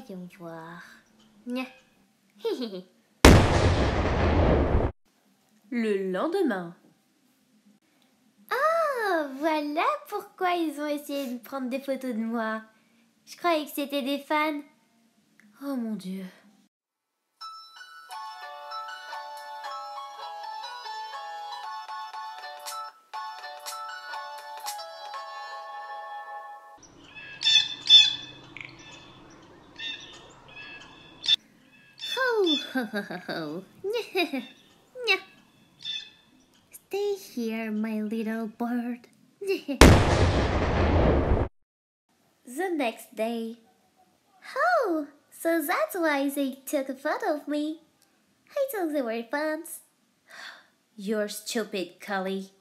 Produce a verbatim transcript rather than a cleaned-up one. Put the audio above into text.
Voyons voir. Le lendemain. Oh, voilà pourquoi ils ont essayé de prendre des photos de moi. Je croyais que c'était des fans. Oh mon Dieu. Ho, ho, ho, ho, ho. Stay here, my little bird. The next day. Oh, so that's why they took a photo of me. I thought they were fans. You're stupid, Cully.